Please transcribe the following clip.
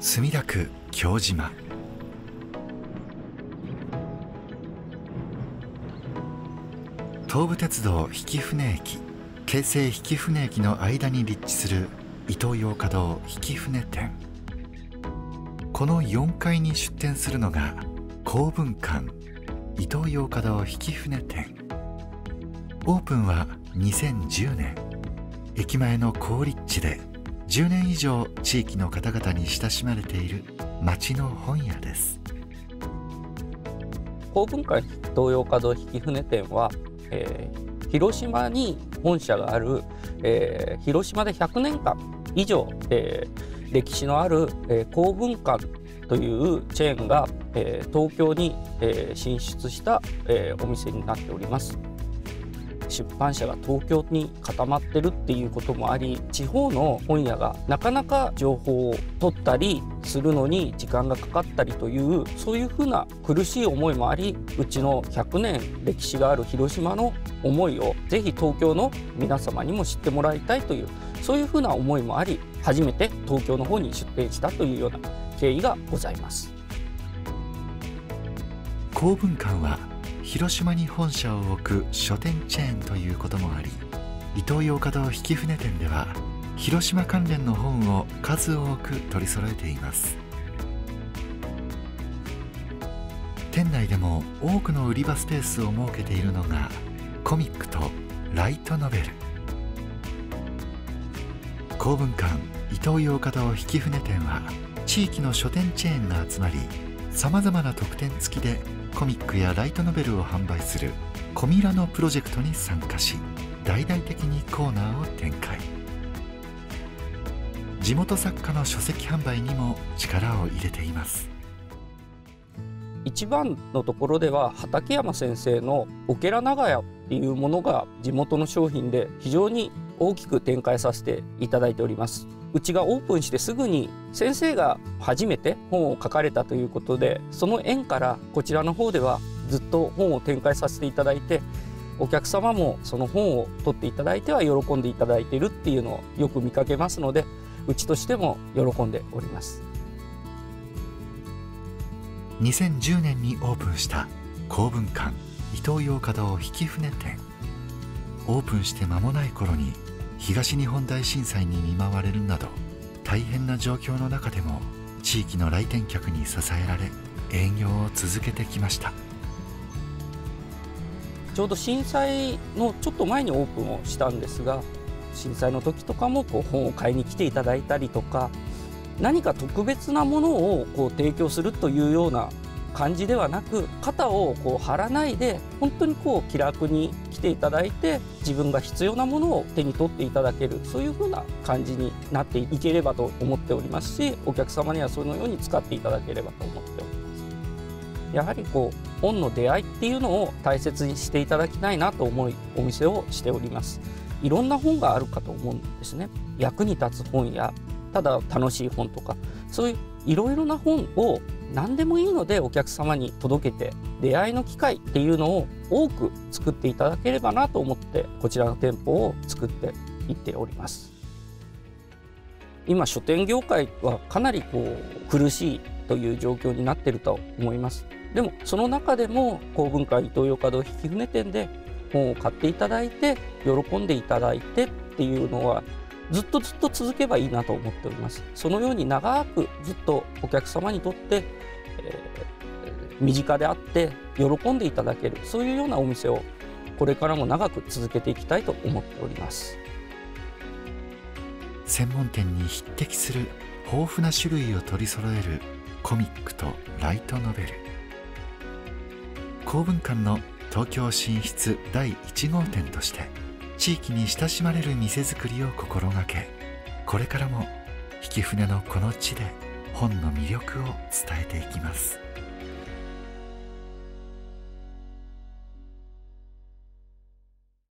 墨田区京島。東武鉄道曳舟駅、京成曳舟駅の間に立地するイトーヨーカドー曳舟店。この4階に出店するのが公文館イトーヨーカドー曳舟店。オープンは2010年。駅前の好立地で10年以上地域の方々に親しまれている町の本屋です。 公文館イトーヨーカドー曳舟店は、広島に本社がある、広島で100年間以上、歴史のある、公文館というチェーンが、東京に、進出した、お店になっております。出版社が東京に固まってるっていうこともあり、地方の本屋がなかなか情報を取ったりするのに時間がかかったりという、そういうふうな苦しい思いもあり、うちの100年歴史がある広島の思いをぜひ東京の皆様にも知ってもらいたいという、そういうふうな思いもあり、初めて東京の方に出店したというような経緯がございます。 公文館は広島に本社を置く書店チェーンということもあり、イトーヨーカドー曳舟店では広島関連の本を数多く取り揃えています。店内でも多くの売り場スペースを設けているのがコミックとライトノベル。公文館イトーヨーカドー曳舟店は地域の書店チェーンが集まり、さまざまな特典付きでコミックやライトノベルを販売するコミラノプロジェクトに参加し、大々的にコーナーを展開。地元作家の書籍販売にも力を入れています。 一番のところでは畠山先生のオケラ長屋っていうものが地元の商品で非常に大きく展開させていただいております。うちがオープンしてすぐに先生が初めて本を書かれたということで、その縁からこちらの方ではずっと本を展開させていただいて、お客様もその本を取っていただいては喜んでいただいているっていうのをよく見かけますので、うちとしても喜んでおります。 2010年にオープンした公文館イトーヨーカドー曳舟店。オープンして間もない頃に東日本大震災に見舞われるなど大変な状況の中でも地域の来店客に支えられ営業を続けてきました。 ちょうど震災のちょっと前にオープンをしたんですが、震災の時とかも本を買いに来ていただいたりとか、何か特別なものを提供するというような感じではなく、肩を張らないで本当に気楽に来ていただいて、自分が必要なものを手に取っていただける、そういうふうな感じになっていければと思っておりますし、お客様にはそのように使っていただければと思っております。やはり本の出会いっていうのを大切にしていただきたいなと思いお店をしております。いろんな本があるかと思うんですね。役に立つ本やただ楽しい本とか、そういういろいろな本を何でもいいのでお客様に届けて、出会いの機会っていうのを多く作っていただければなと思って、こちらの店舗を作っていっております。今書店業界はかなり苦しいという状況になっていると思います。でもその中でも公文館イトーヨーカドー曳舟店で本を買っていただいて喜んでいただいてっていうのはずっと続けばいいなと思っております。そのように長くずっとお客様にとって、身近であって喜んでいただける、そういうようなお店をこれからも長く続けていきたいと思っております。 専門店に匹敵する豊富な種類を取り揃えるコミックとライトノベル。公文館の東京進出第1号店として地域に親しまれる店づくりを心がけ、これからも曳舟のこの地で本の魅力を伝えていきます。